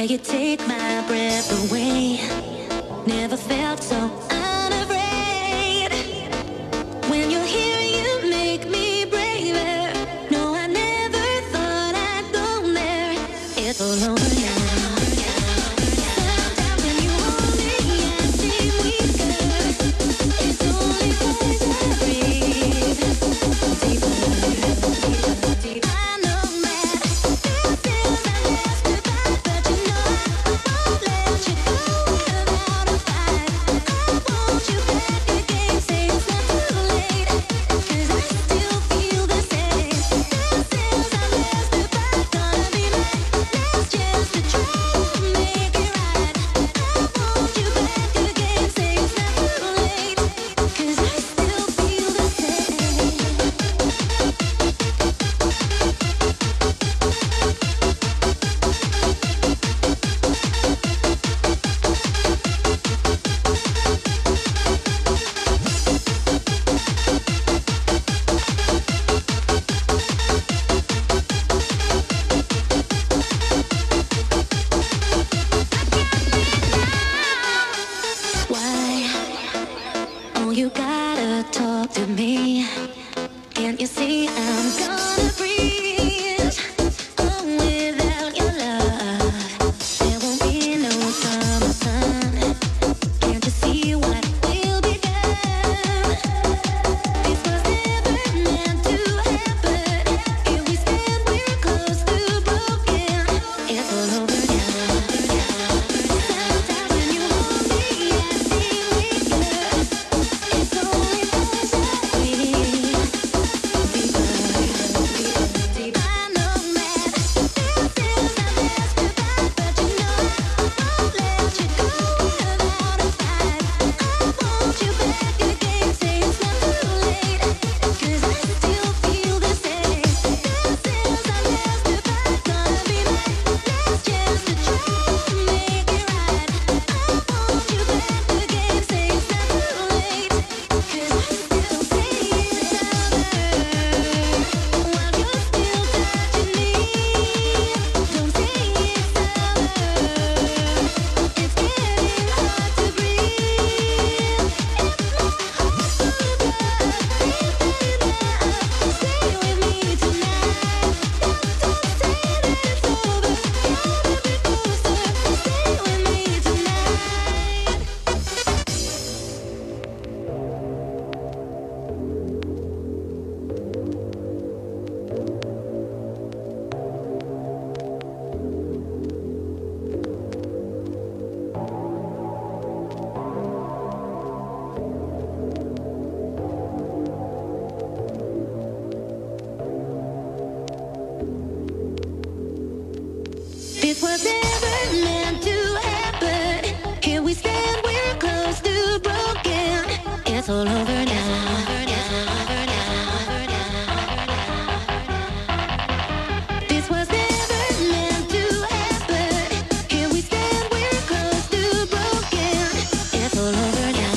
you take my breath away. Never felt so unafraid. When you're here, you make me braver. No, I never thought I'd go there. It's all over now. Sometimes when you hold me, I seem weaker. It's only 'cause I breathe deeper, deeper, deeper. I know that this is our last goodbye, but you know I won't let you go without a fight. I want you back again, say it's not too late, 'cause I still feel the same. This is our last goodbye, gonna be my last chance to try to make it right. I want you back again, say it's not too late, 'cause I still feel the same. Why? Oh, you gotta talk to me. Can't you see I'm gonna freeze? Oh, without your love, there won't be no summer sun. Can't you see what will become? This was never meant to happen. Here we stand, we're close to broken. It's all over now. Sometimes when you hold me, I seem weaker. It's only 'cause I breathe deeper, deeper, deeper. I know that this is our last goodbye, but you know I won't let you go without a fight. I want you back again, say it's not too late, 'cause I still feel the same. This is our last goodbye, gonna be my last chance to try to make it right. I want you back again, say it's not too late, 'cause I still say it's over while you're still touching me. Don't say it's over, it's getting hard to breathe. If my heart's full of blood, baby, stay with me tonight. Don't say that it's over, come a bit closer, stay with me tonight. This was never meant to happen. Here we stand, we're close to broken. It's all over now. This was never meant to happen. Here we stand, we're close to broken. It's all over now.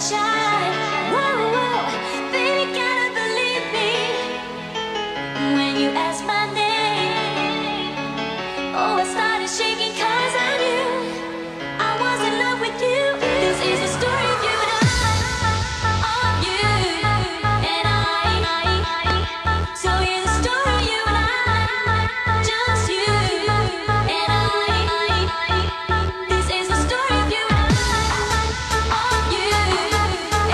shine. Whoa, whoa, baby, gotta believe me when you ask my name. Oh, I started shaking 'cause I knew I was in love with you. This is the story of you and of you and I. So here's the story of you and I, just you and I. This is the story of you and I, of you and I.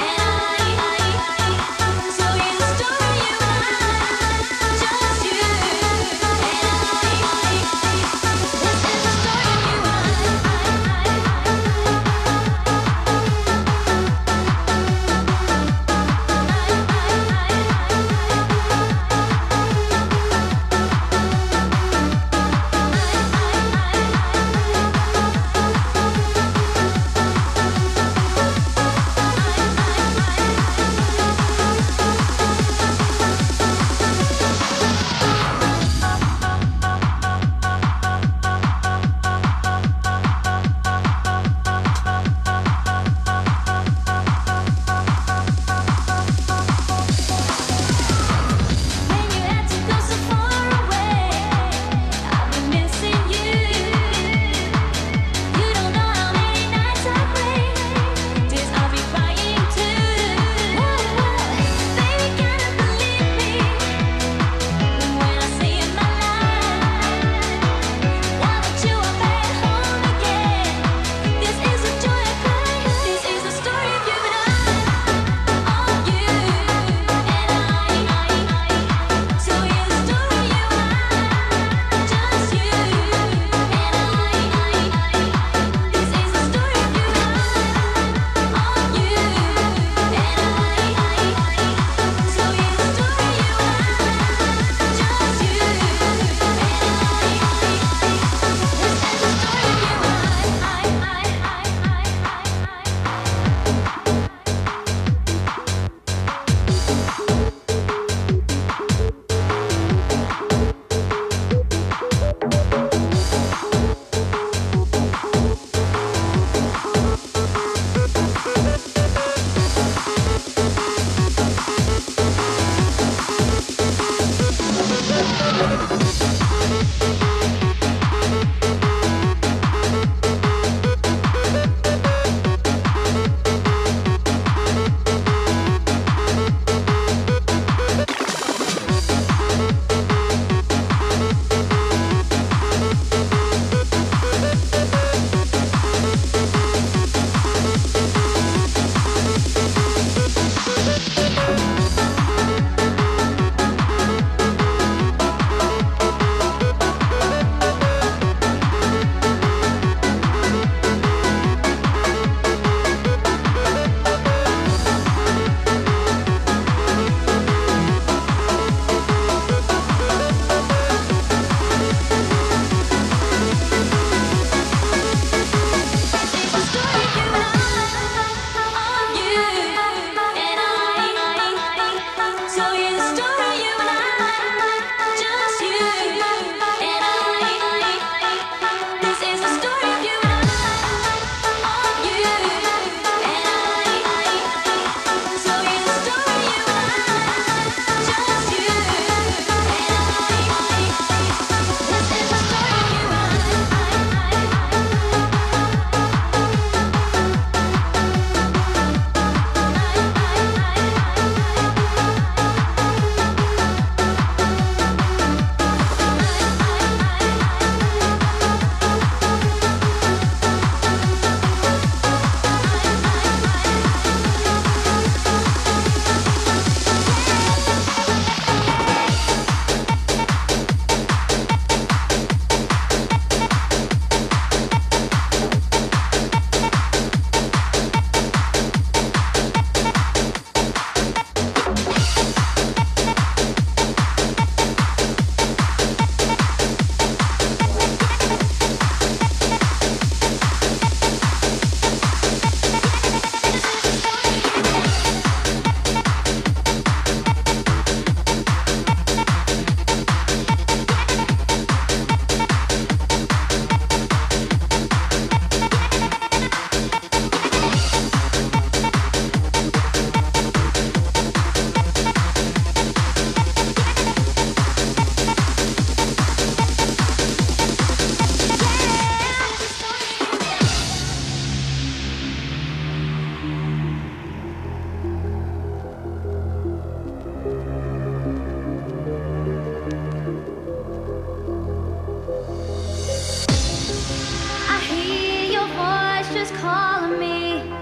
calling me.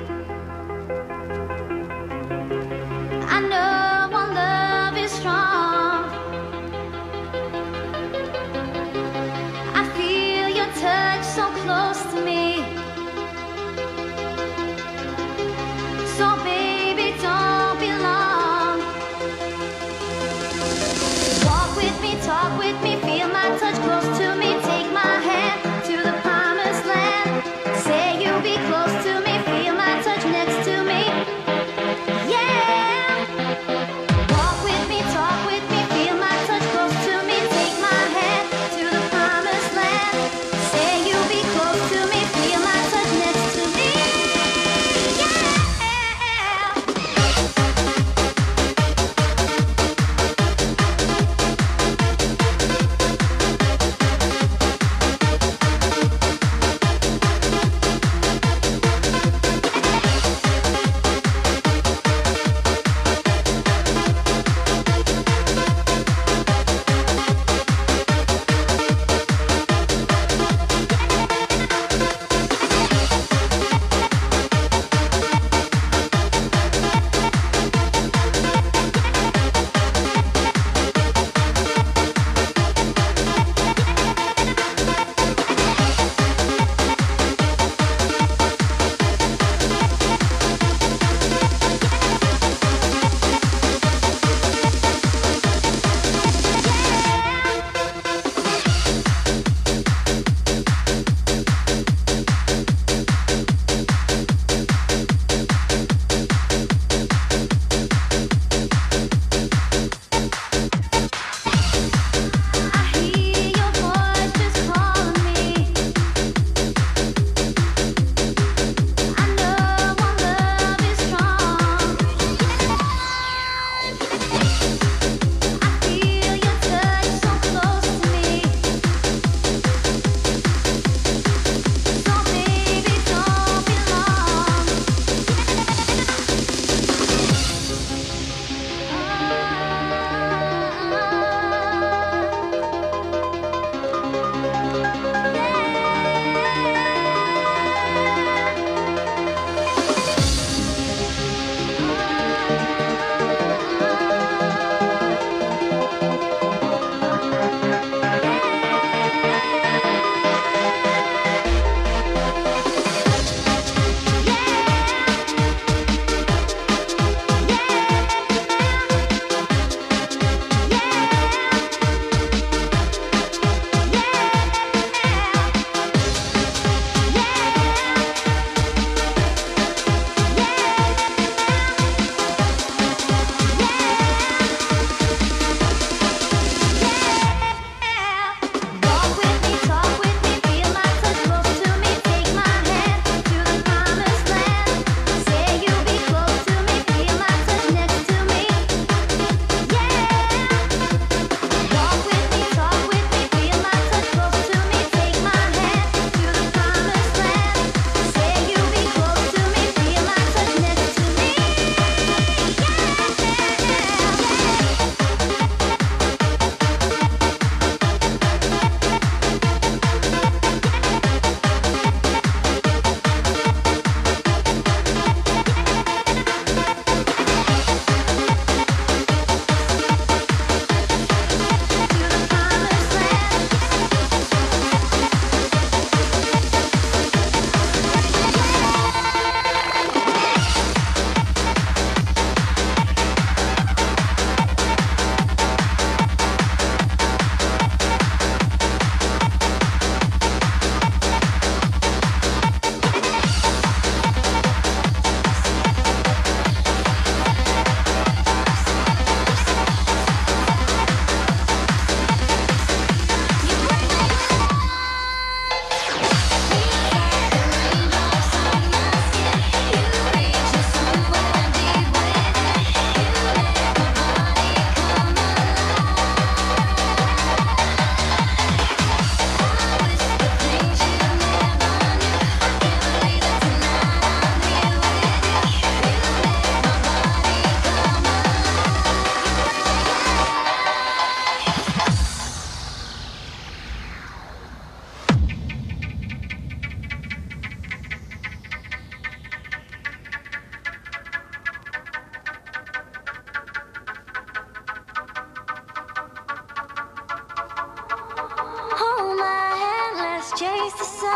I know our love is strong. I feel your touch so close to me. So baby, don't be long. Walk with me, talk with me, feel my touch close to me. Take my hand to the promised land. Say you'll be close to me, feel my touch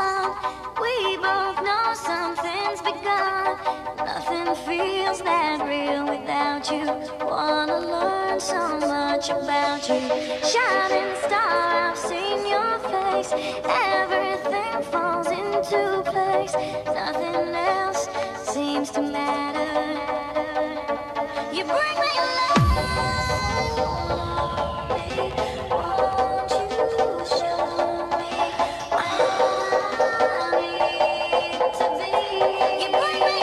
sun. We both know something's begun. Nothing feels that real without you. Wanna learn so much about you. Shining star, I've seen your face. Everything falls into place. Nothing else seems to matter. You bring me alive. Won't you show me I need to be? You bring me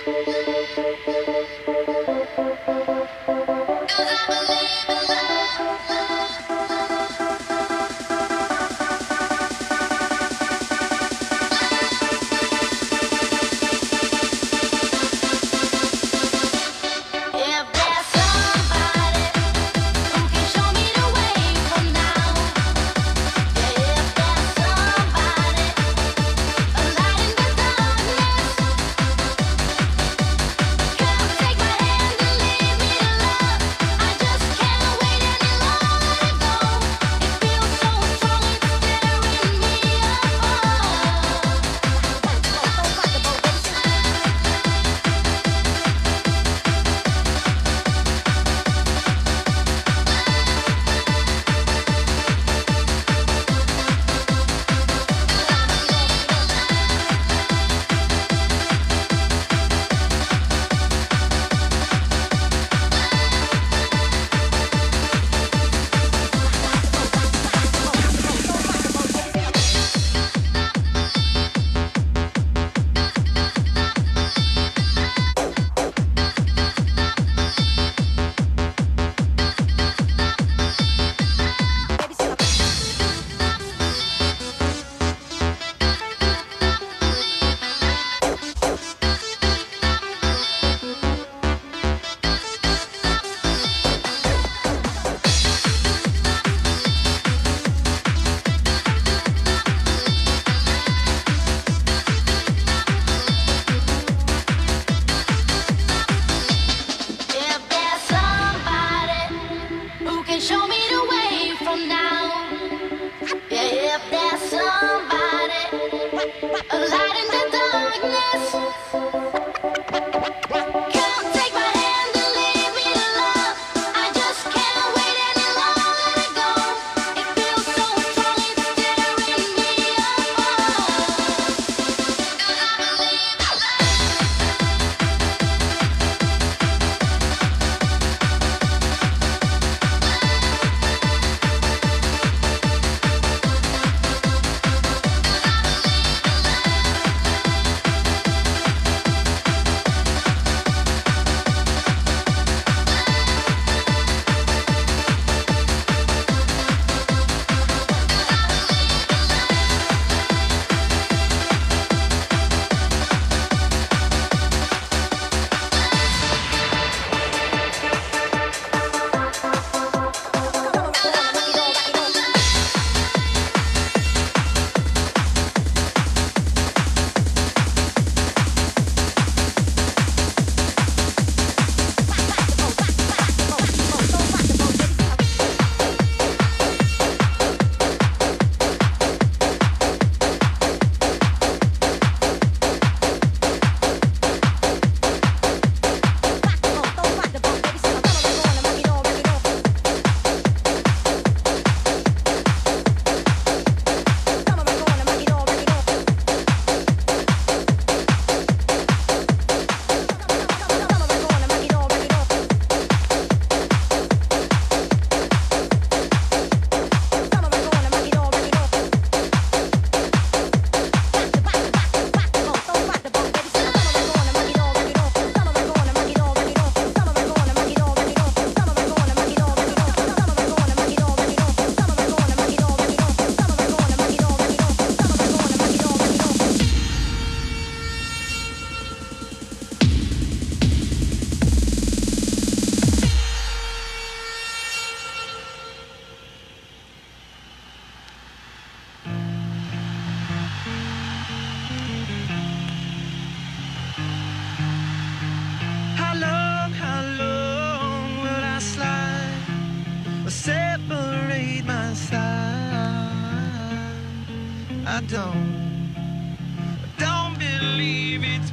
don't believe it's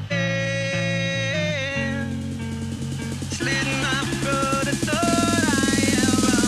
been slit my throat. I thought I ever.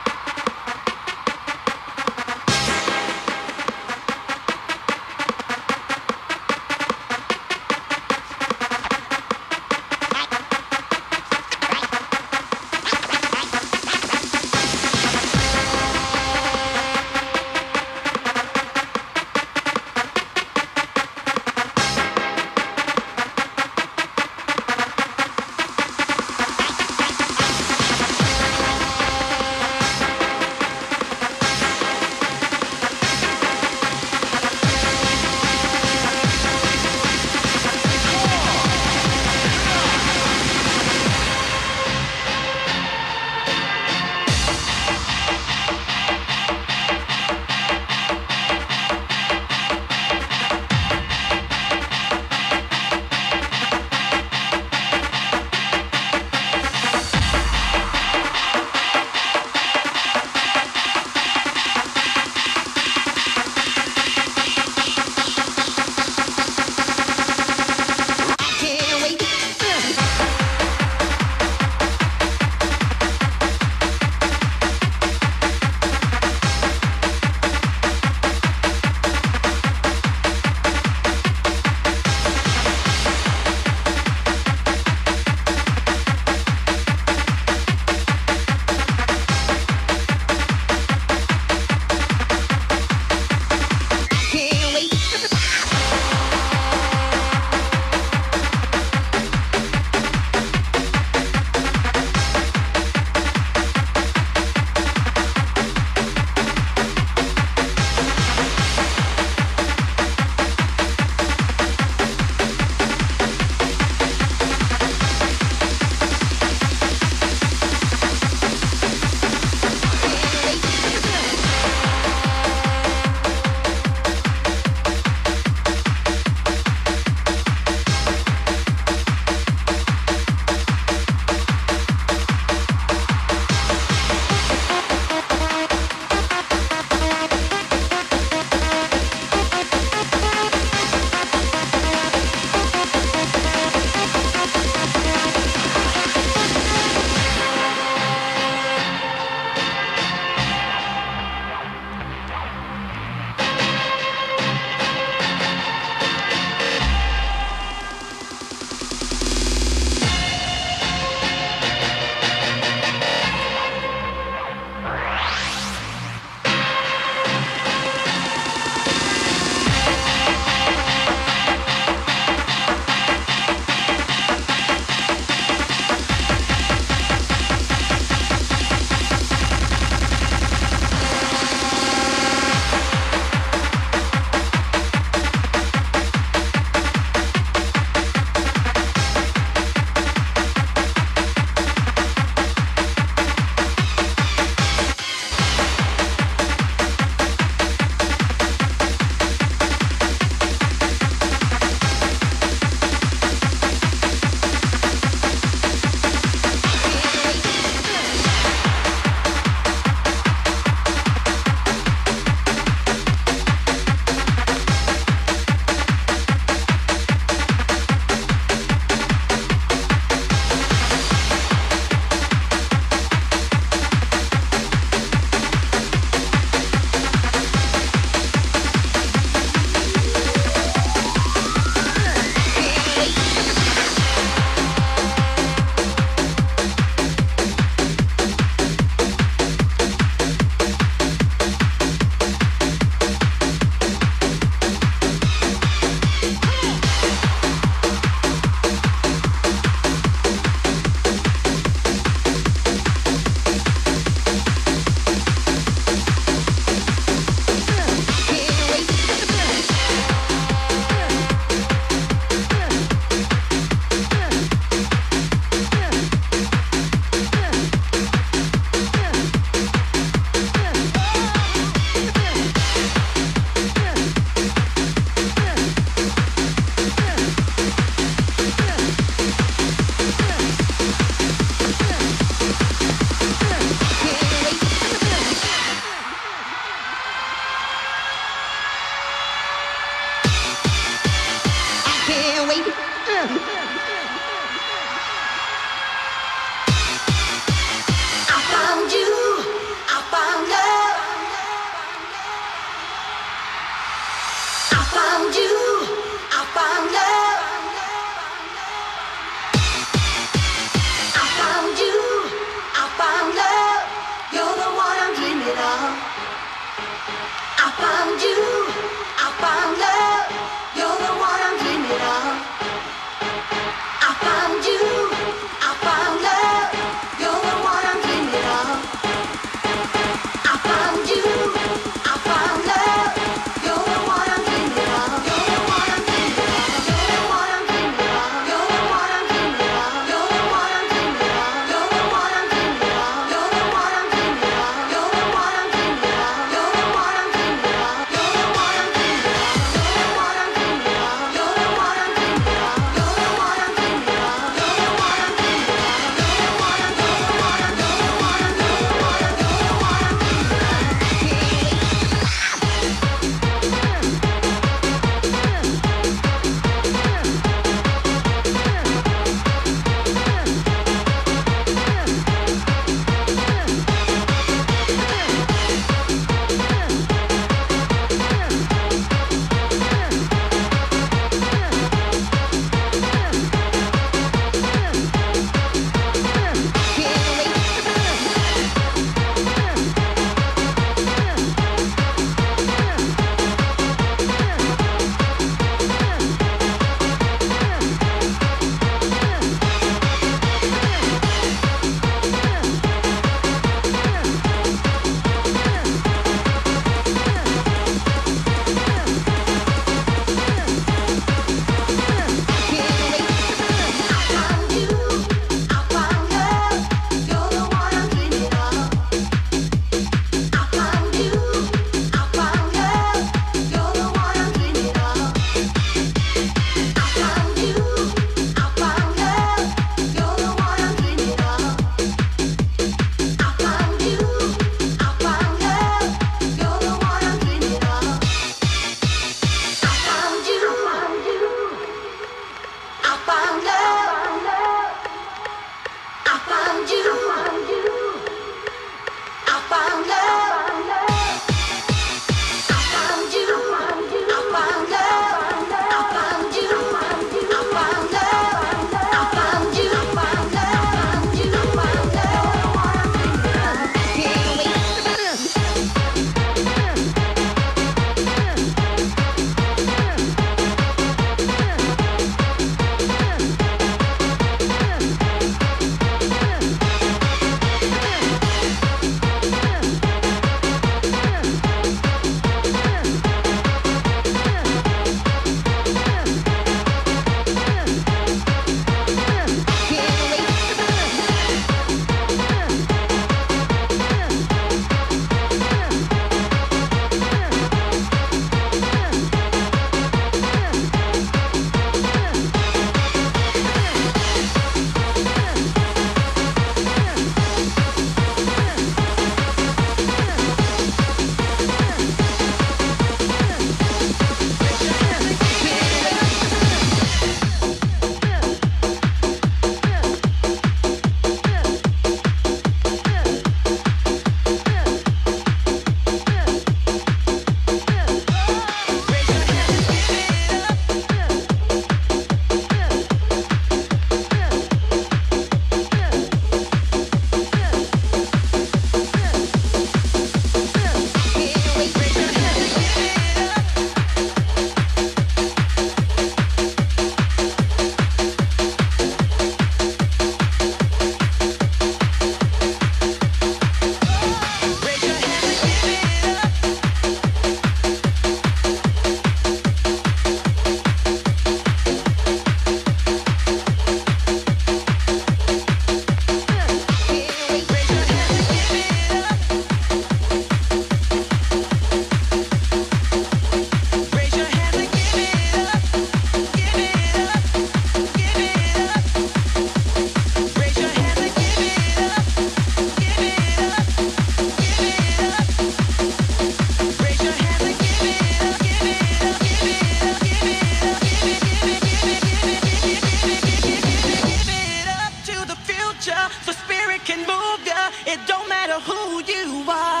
so spirit can move ya. It don't matter who you are.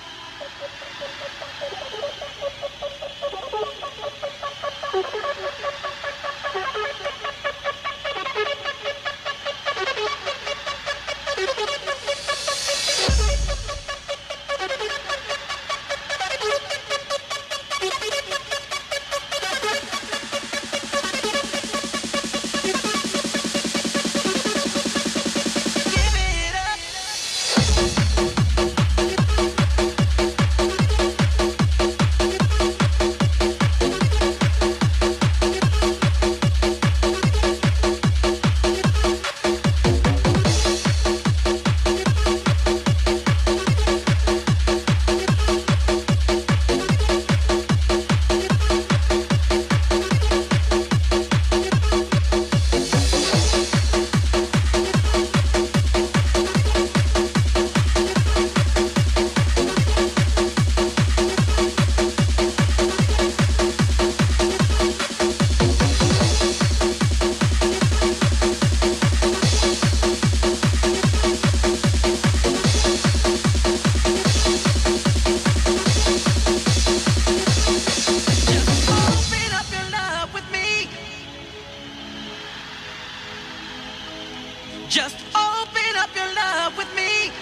Just open up your love with me.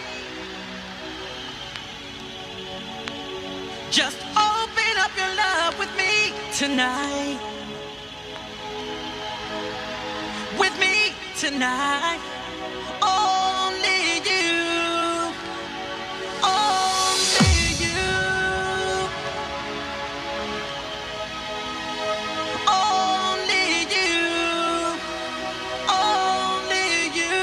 Just open up your love with me tonight. With me tonight. Only you. Only you. Only you. Only you.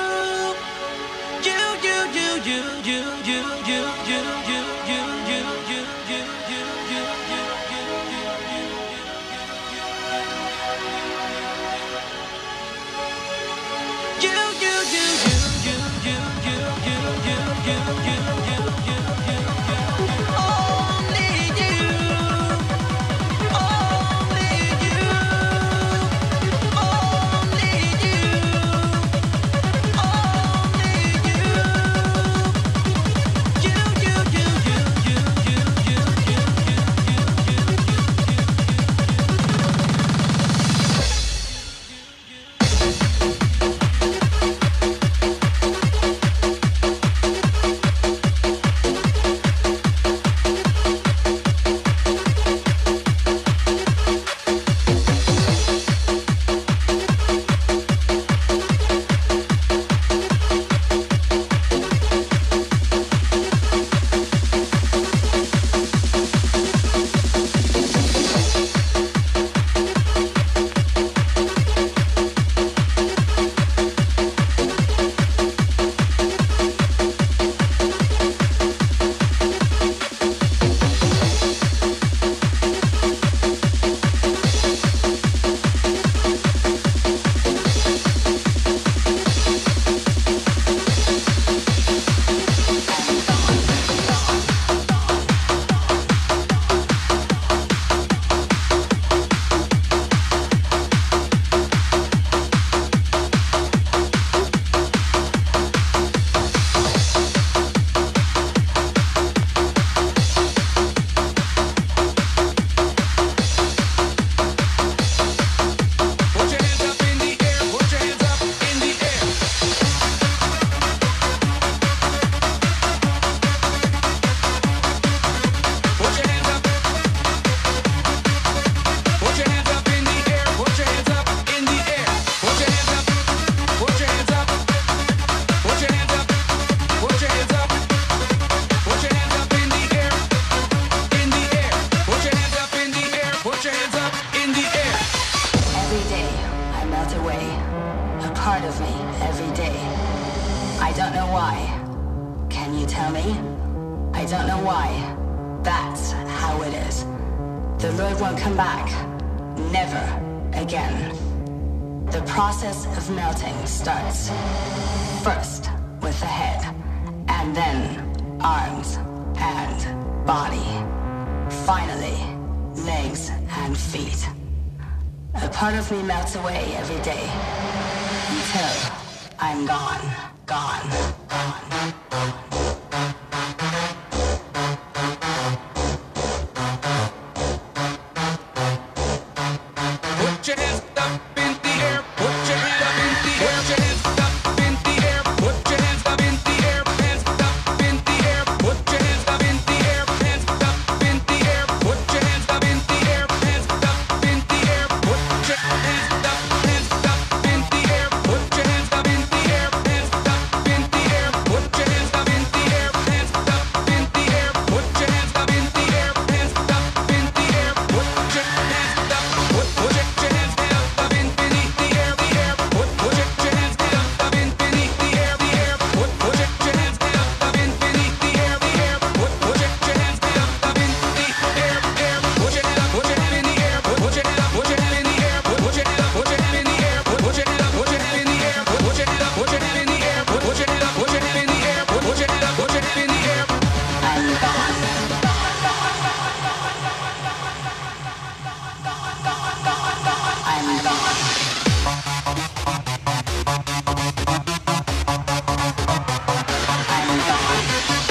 part of me every day. I don't know why. Can you tell me? I don't know why. That's how it is. The road won't come back. Never again. The process of melting starts first with the head, and then arms and body. Finally, legs and feet. A part of me melts away every day until I'm gone. gone. Put your hands up in the air. Put your hands up in the air. Put your hands up in the air. Put your hands up in the air. Hands up in the air. Put your hands up in the air. Hands up in the air. Put your hands up in the air. Hands up in the air. Put your hands up. Hands up in the air. Put your hands up in the air. Hands up in the air. Put your hands up in the air. Hands up in the air. Put your hands up in the air. Hands up in the air. Put your hands up. Put your hands up in beneath the air. The air. Put your hands up in beneath the air. The air. Put your hands up in beneath the air. The air. Put your hands up in the air. Air. Put your hand up. Put your hand in the air. Put your hand up. Put your hand in the air. Put your hand up. Put your hand in the air. Put your hand up. Put your hand in the air. Put your hand up. Put your hand in the air. Put your hand up. Put your hand in the air. Put your hand up. Put your hand in the air. I'm gone. I'm gone. I'm gone.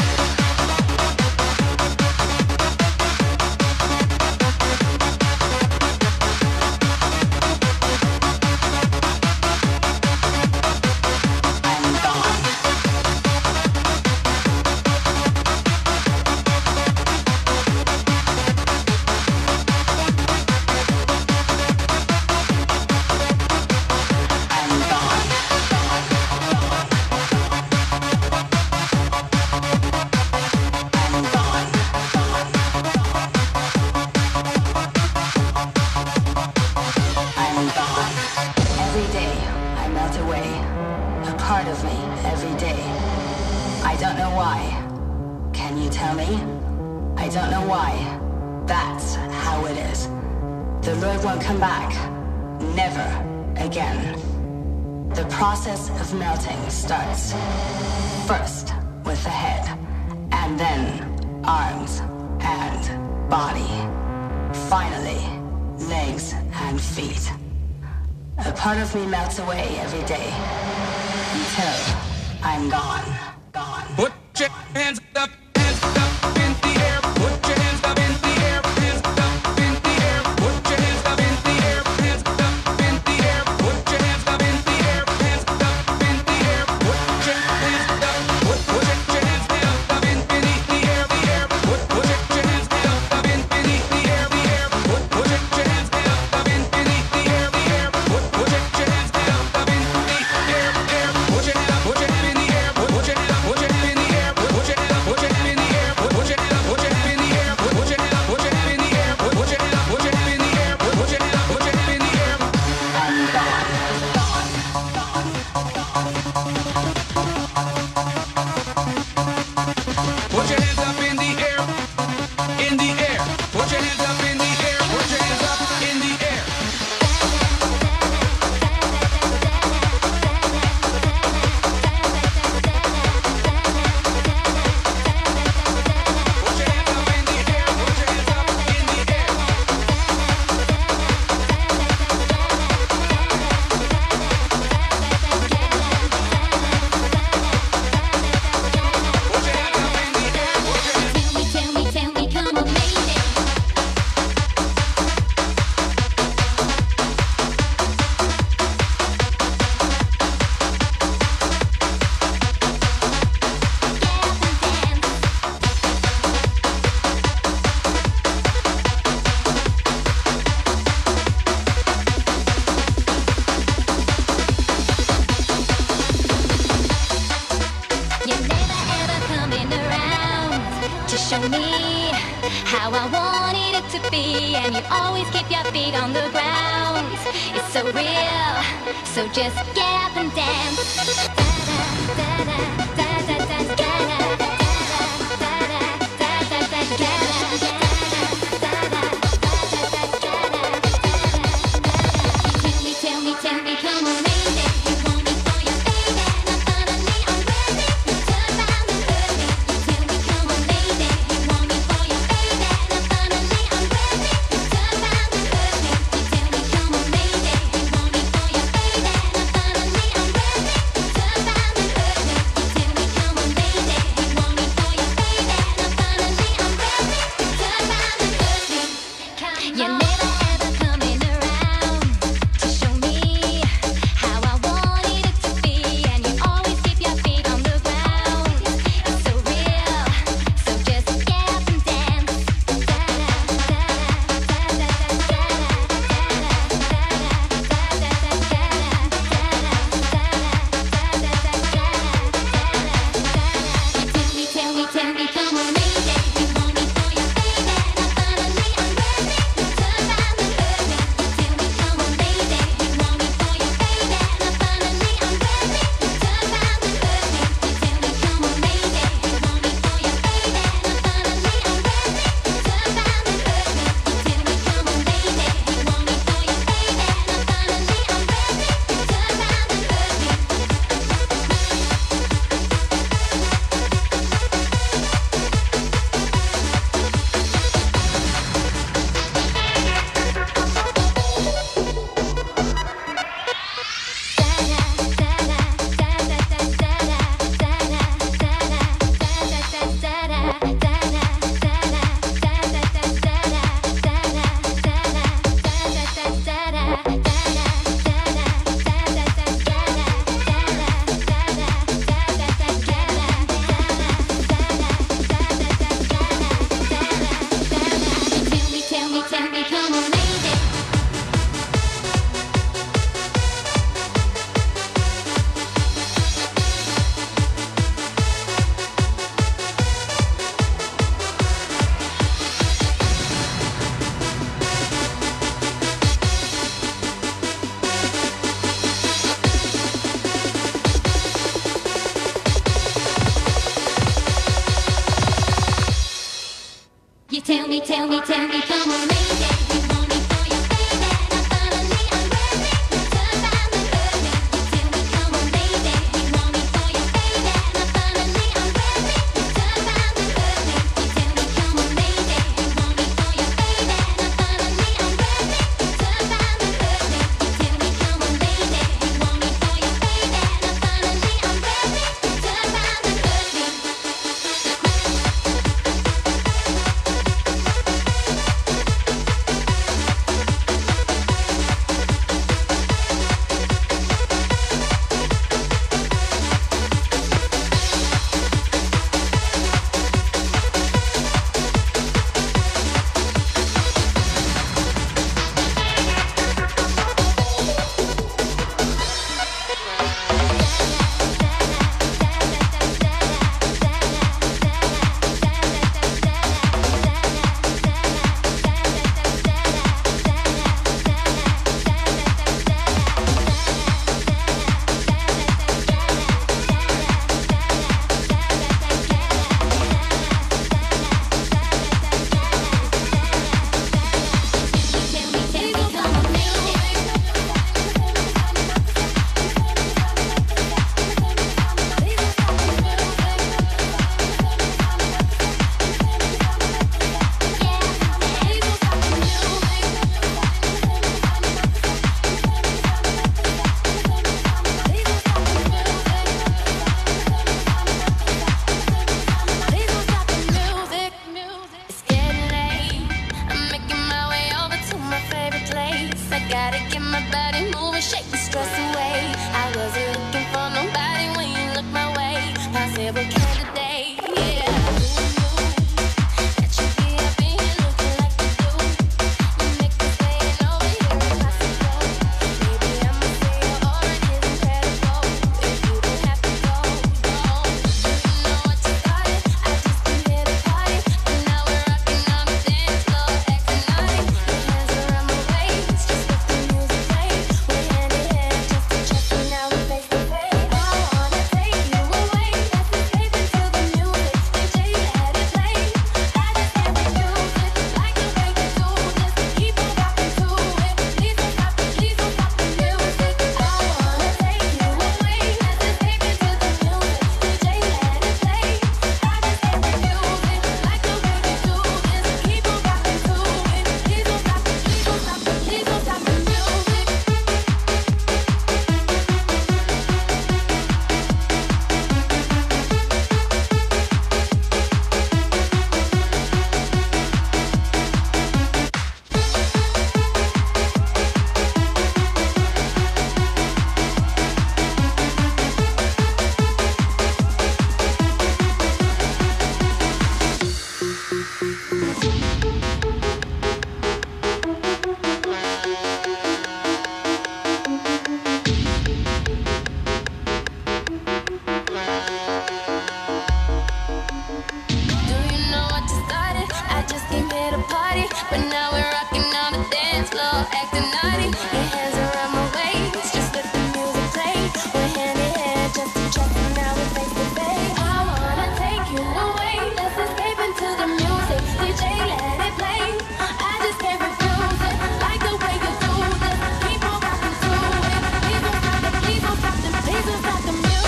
I'm gone. I'm gone. I'm gone. I'm gone. Every day I melt away, a part of me every day. I don't know why. Can you tell me? I don't know why. That's how it is. The road won't come back. Never again. The process of melting starts first with the head, and then arms and body. Finally, legs and feet. A part of me melts away every day until I'm gone. Gone. Put your hands up in the air. Put your hands up in the air. Hands up in the air. Put your hands up in the air. Hands up in the air. Put your hands up in the air. Hands up in the air. Put your hands up. Put your hands up in beneath the air. The air. Put your hands up in beneath the air. The air. Put your hands up in beneath the air. The air. Put your hands up in the air. Air. Put your hand up. Put your hand in the air. Put your hand up. Put your hand in the air. Put your hand up. Put your hand in the air. Put your hand up. Put your hand in the air. Put your hand up. Put your hand in the air. Put your hand up. Put your hand in the air. Put your hand up. Put your hand in the air. I'm gone. Put your hands up in the air. In the air. Put your hands up in the air. Put your hands up in the air. Put your hands up in the air. Put your hands up in the air. Put your hands up in the air. Put your hands. Tell me, come on, baby. You're never ever coming around to show me how I wanted it to be, and you always keep your feet on the ground. It's so real, so just get up and dance. Tell me, come on, baby. You want me for your baby, not suddenly I'm ready. You turn around and hurt me. Tell me, come on, baby. You want me for your baby, not suddenly I'm ready. You turn around and hurt me. You tell me, come on, baby. You want me for your baby, not suddenly I'm ready. You turn around and hurt me. But now we're rocking on the dance floor, acting naughty. Your hands around my waist, just let the music play. We're hand in hand, just to check, and now we're face to face. I wanna take you away, let's escape into the music. DJ, let it play. I just can't refuse it. Like the way you do this. Keep on rocking to it. Please don't stop it. Please don't stop it. Please don't stop the music.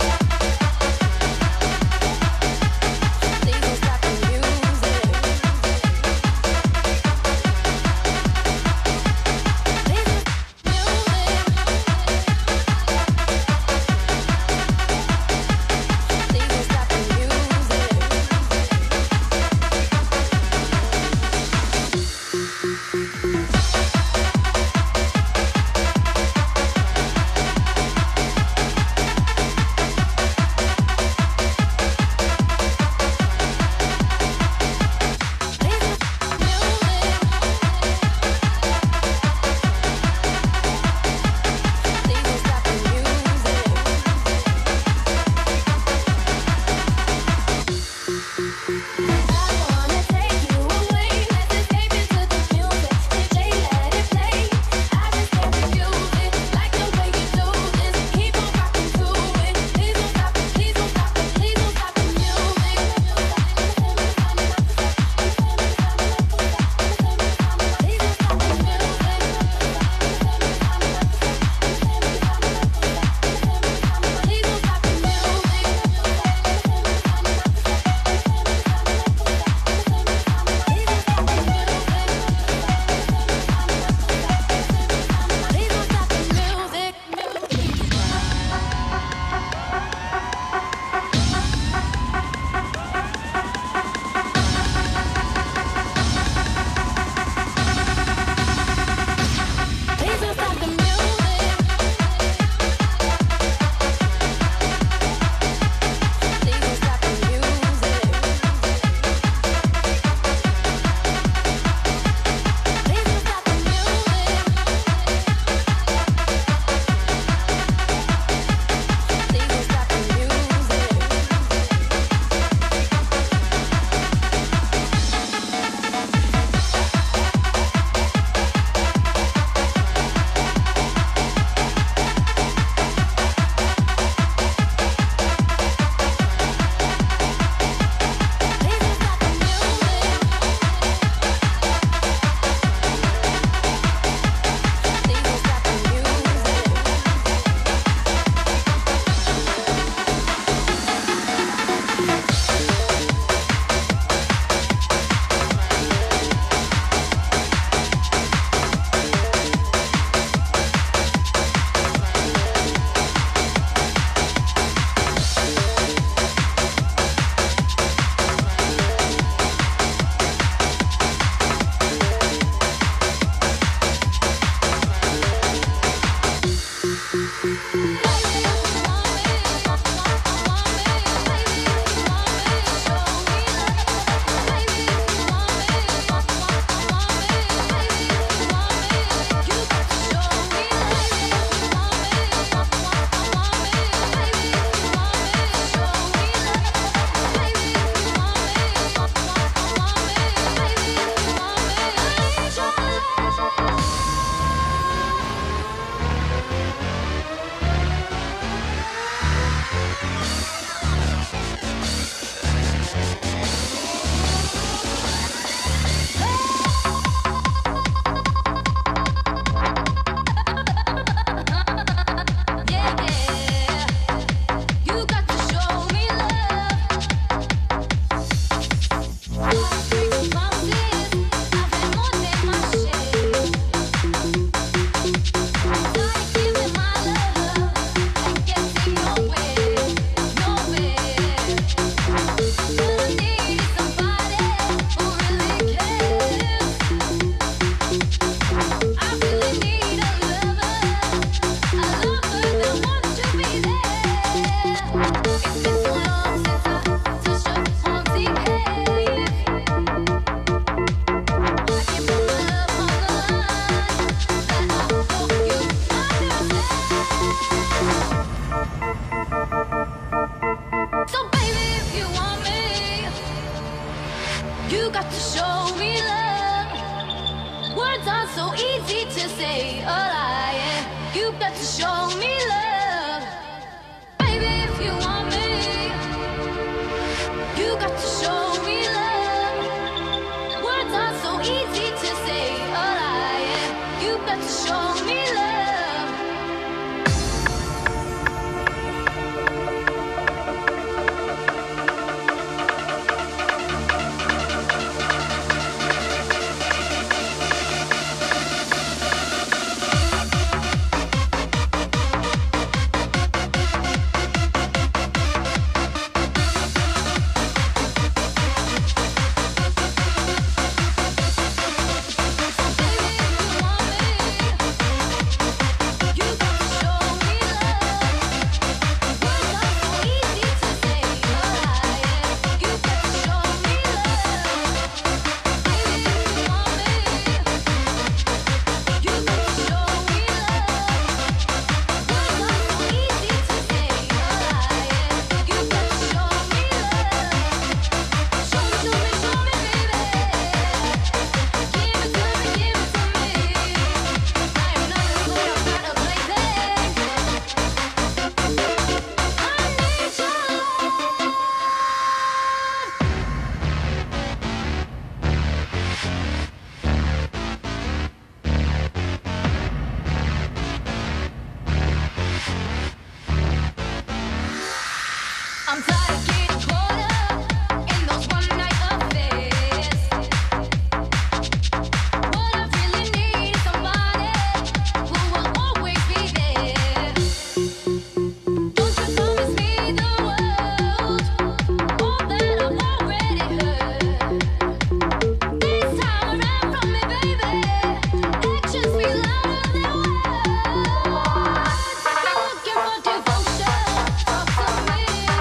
Please don't stop the music. say a lie. Yeah. You got to show me love, baby, if you want me. You got to show me love. Words are so easy to say a lie. Yeah. You got to show me love. I'm tired of getting caught up in those one-night affairs. What I really need is somebody who will always be there. Don't you promise me the world, all that I've already heard. This time around from me, baby, actions speak louder than words. You're looking for devotion, talk to me.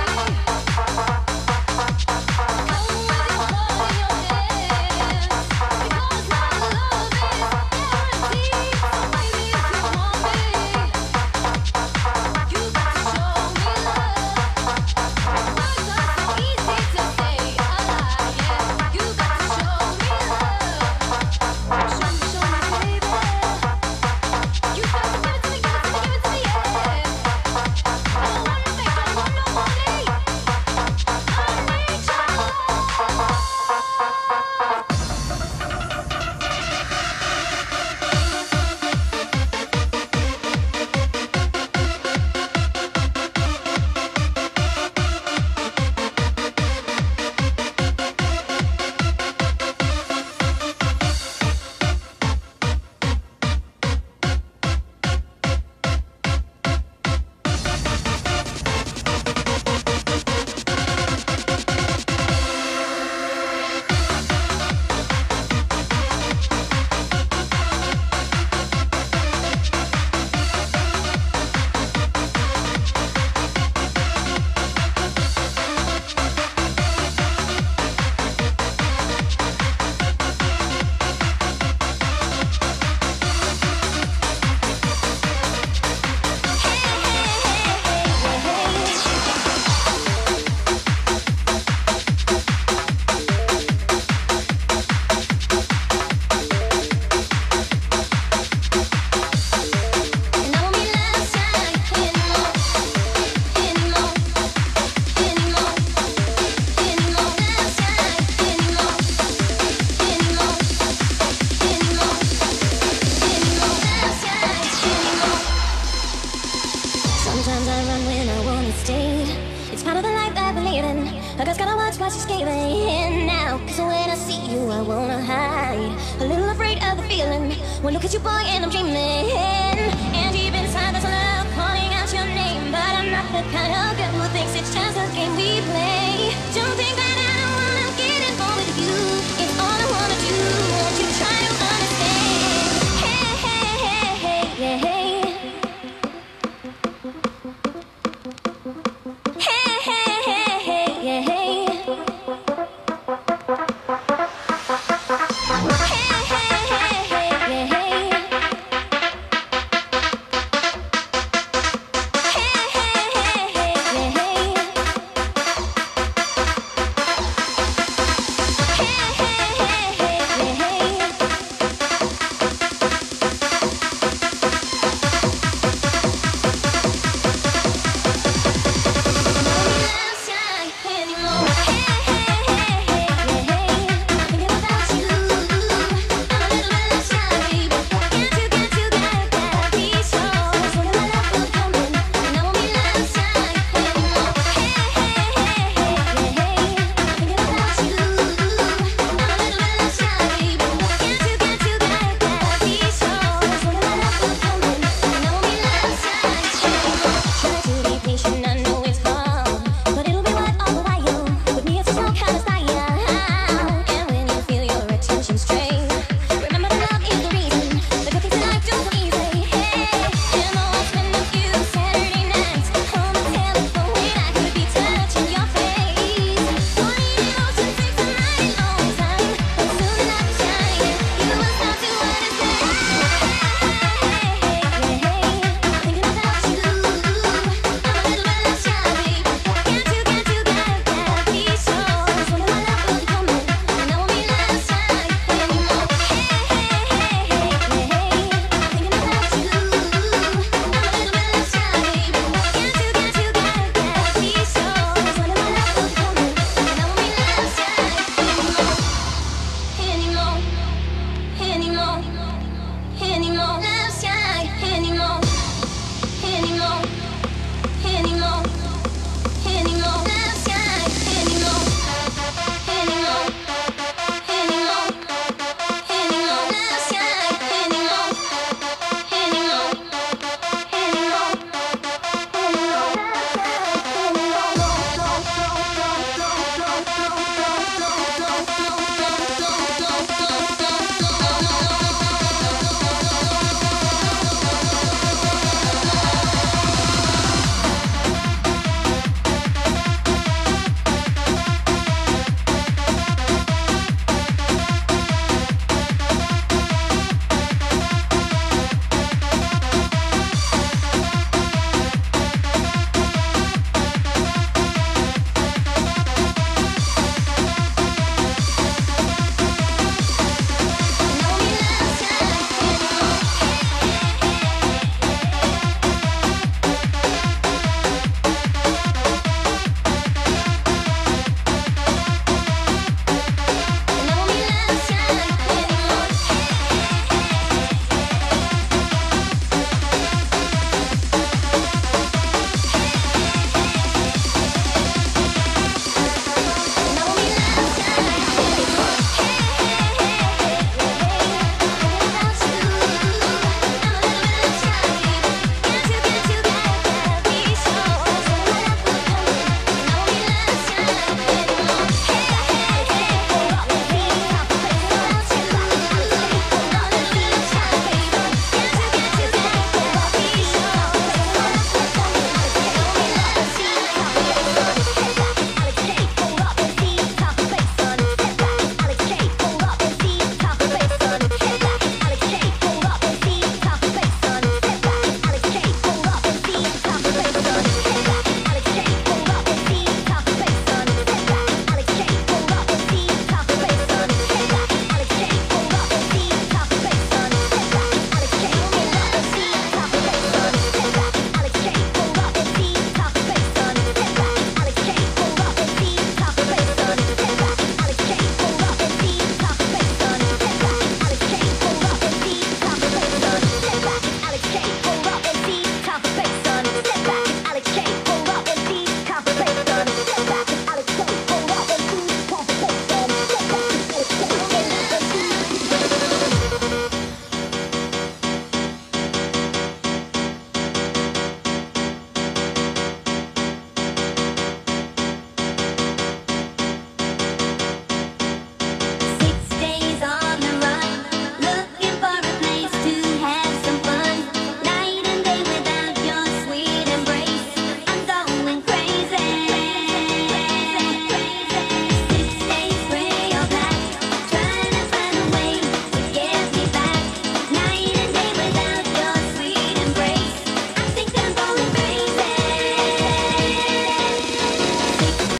Sometimes I run when I wanna stay. It's part of the life that we're living. I just gotta watch what she's giving now. Cause when I see you, I wanna hide. A little afraid of the feeling. When I look at you, boy, and I'm dreaming. And deep inside, there's a love calling out your name. But I'm not the kind of girl who thinks it's just a game we play. Don't